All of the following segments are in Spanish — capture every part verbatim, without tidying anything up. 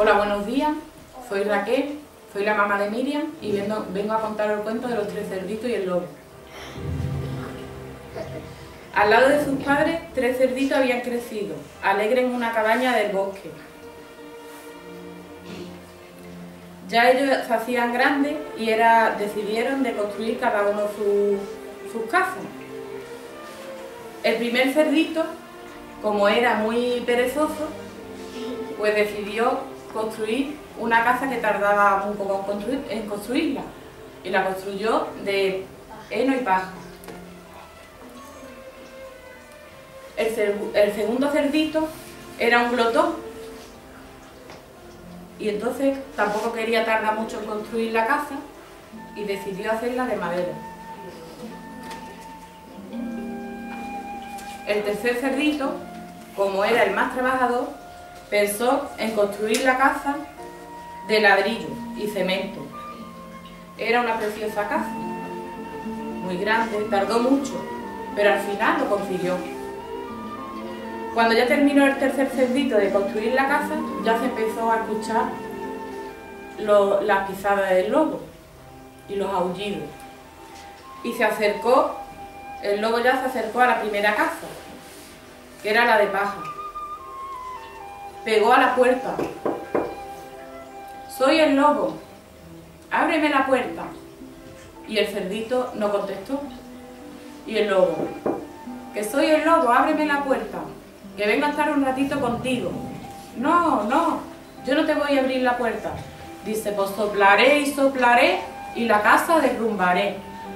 Hola, buenos días. Soy Raquel, soy la mamá de Miriam y vengo, vengo a contar el cuento de los tres cerditos y el lobo. Al lado de sus padres, tres cerditos habían crecido, alegres en una cabaña del bosque. Ya ellos se hacían grandes y era, decidieron de construir cada uno su, sus casas. El primer cerdito, como era muy perezoso, pues decidió construir una casa que tardaba un poco en, construir, en construirla, y la construyó de heno y paja. El, el segundo cerdito era un glotón y entonces tampoco quería tardar mucho en construir la casa y decidió hacerla de madera. El tercer cerdito, como era el más trabajador, pensó en construir la casa de ladrillo y cemento. Era una preciosa casa, muy grande, tardó mucho, pero al final lo consiguió. Cuando ya terminó el tercer cerdito de construir la casa, ya se empezó a escuchar lo, las pisadas del lobo y los aullidos. Y se acercó, el lobo ya se acercó a la primera casa, que era la de paja. Pegó a la puerta. «Soy el lobo, ábreme la puerta». Y el cerdito no contestó. Y el lobo: «Que soy el lobo, ábreme la puerta, que vengo a estar un ratito contigo». «No, no, yo no te voy a abrir la puerta». Dice: «Pues soplaré y soplaré y la casa derrumbaré».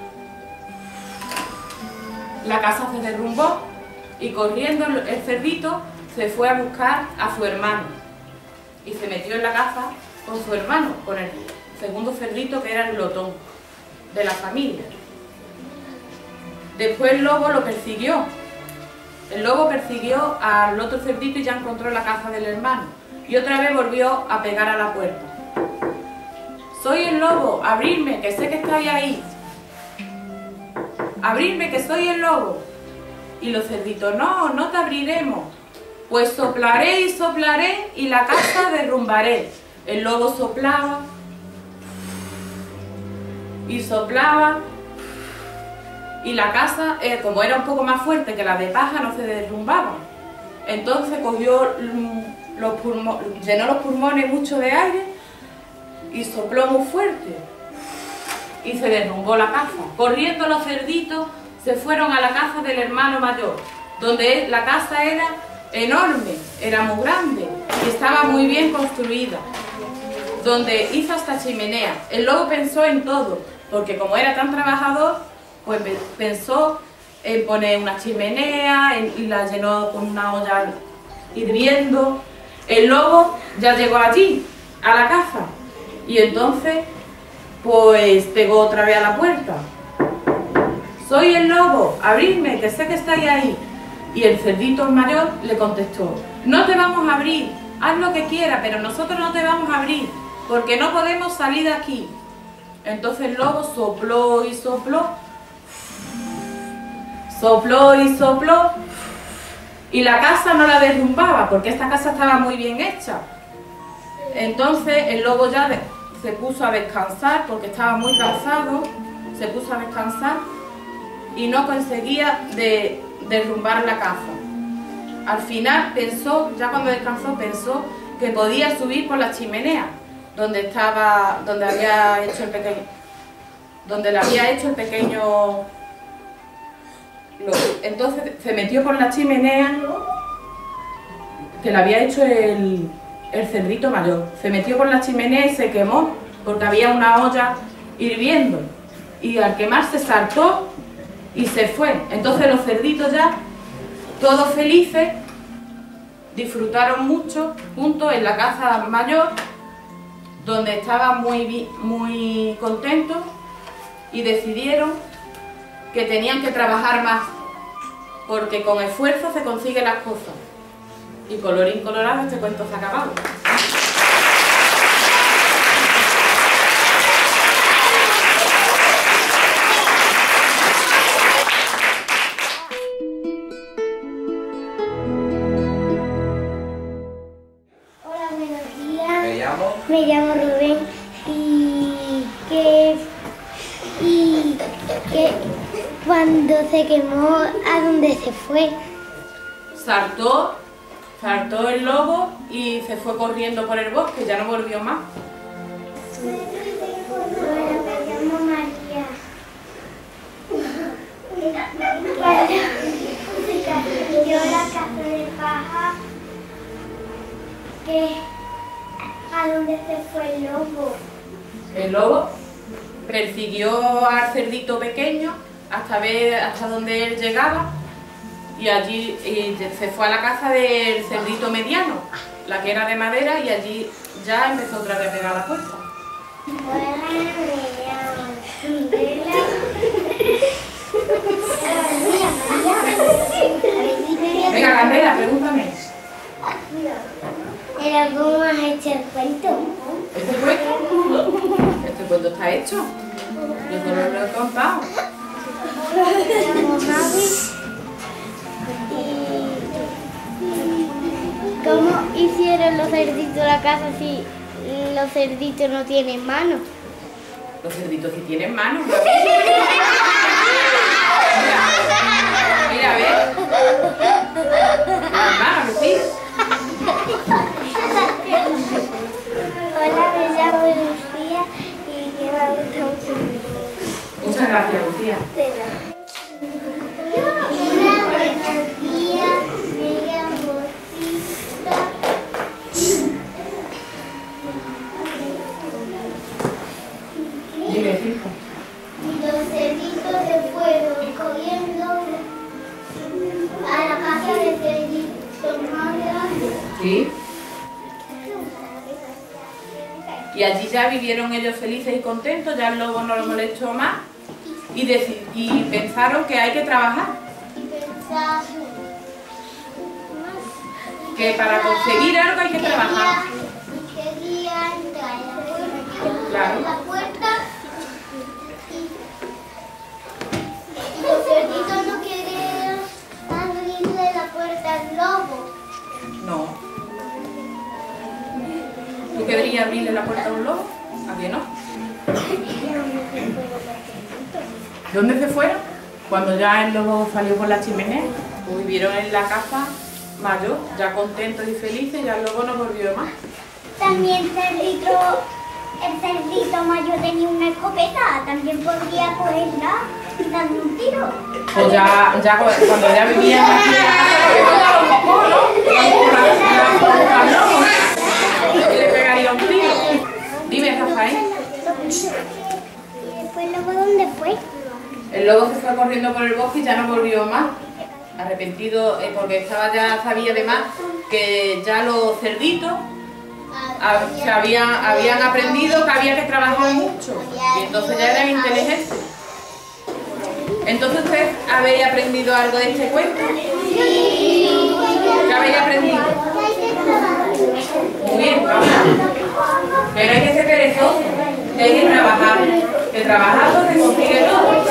La casa se derrumbó y corriendo el cerdito se fue a buscar a su hermano y se metió en la casa con su hermano, con el segundo cerdito, que era el glotón de la familia. Después el lobo lo persiguió. El lobo persiguió al otro cerdito y ya encontró la casa del hermano. Y otra vez volvió a pegar a la puerta. «Soy el lobo, abridme, que sé que estáis ahí. Abridme, que soy el lobo». Y los cerditos: «No, no te abriremos». «Pues soplaré y soplaré y la casa derrumbaré». El lobo soplaba y soplaba y la casa, eh, como era un poco más fuerte que la de paja, no se derrumbaba. Entonces cogió los pulmones, llenó los pulmones mucho de aire y sopló muy fuerte y se derrumbó la casa. Corriendo los cerditos se fueron a la casa del hermano mayor, donde la casa era enorme, era muy grande y estaba muy bien construida, donde hizo hasta chimenea. El lobo pensó en todo, porque como era tan trabajador, pues pensó en poner una chimenea en, y la llenó con una olla hirviendo. El lobo ya llegó allí, a la casa, y entonces pues pegó otra vez a la puerta. «Soy el lobo, abridme, que sé que estáis ahí». Y el cerdito mayor le contestó: «No te vamos a abrir, haz lo que quieras, pero nosotros no te vamos a abrir, porque no podemos salir de aquí». Entonces el lobo sopló y sopló, sopló y sopló, y la casa no la derrumbaba, porque esta casa estaba muy bien hecha. Entonces el lobo ya de, se puso a descansar, porque estaba muy cansado, se puso a descansar y no conseguía de derrumbar la casa. Al final pensó, ya cuando descansó, pensó que podía subir por la chimenea, donde estaba, donde había hecho el pequeño, donde le había hecho el pequeño. Entonces se metió por la chimenea que le había hecho el, el cerdito mayor. Se metió por la chimenea y se quemó, porque había una olla hirviendo. Y al quemarse saltó y se fue. Entonces los cerditos ya, todos felices, disfrutaron mucho juntos en la casa mayor, donde estaban muy, muy contentos, y decidieron que tenían que trabajar más, porque con esfuerzo se consiguen las cosas. Y colorín colorado, este cuento se ha acabado. Me llamo Me llamo Rubén y que, y que cuando se quemó, ¿a dónde se fue? Saltó, saltó el lobo y se fue corriendo por el bosque, ya no volvió más. Bueno, me llamo María. Yo la casa de paja, que ¿a dónde se fue el lobo? El lobo persiguió al cerdito pequeño hasta ver hasta donde él llegaba y allí y se fue a la casa del cerdito mediano, la que era de madera, y allí ya empezó otra vez a pegar a la puerta. Bueno, me llamo Candela. Venga, Candela, pregúntame. Pero ¿cómo has hecho el cuento? ¿Este cuento? ¿Este cuento está hecho? Yo solo lo he contado. Me llamo Javi. ¿Y cómo hicieron los cerditos la casa si los cerditos no tienen manos? Los cerditos sí tienen manos. Mira, mira, a ver. Tienen manos, ¿sí? Hola, me llamo Lucía y que me gusta mucho. Muchas gracias, Lucía. Hola, buenos días, me llamo Cita. Dime, hijo. Y los cerditos se fueron corriendo a la casa de cerditos más grande. ¿Sí? Y allí ya vivieron ellos felices y contentos, ya el lobo no los molestó más y, deci- y pensaron que hay que trabajar, Y pensaron que para conseguir algo hay que trabajar. y querían entrar a la puerta, Claro. la puerta y, y los cerditos no querían abrirle la puerta al lobo. No. ¿Tú querías abrirle la puerta a un lobo? ¿A qué no? ¿Dónde se fueron? Cuando ya el lobo salió por la chimenea, pues vivieron en la casa mayor, ya contentos y felices, ya el lobo no volvió más. También cerdito, el cerdito mayor tenía una escopeta, también podría cogerla y darle un tiro. Pues ya, ya cu- cuando ya vivían aquí en la casa, a lo mejor, ¿no? Y le pegaría un tiro. Dime, Rafael. ¿Y después el lobo dónde fue? El lobo se fue corriendo por el bosque y ya no volvió más. Arrepentido eh, porque estaba ya sabía además que ya los cerditos a- se habían, habían aprendido que había que trabajar mucho y entonces ya eran inteligentes. Entonces usted habéis aprendido algo de este cuento. ¿Qué habéis aprendido? Muy bien, vamos. Pero hay que ser perezoso, que hay que trabajar, que trabajando se consigue todo.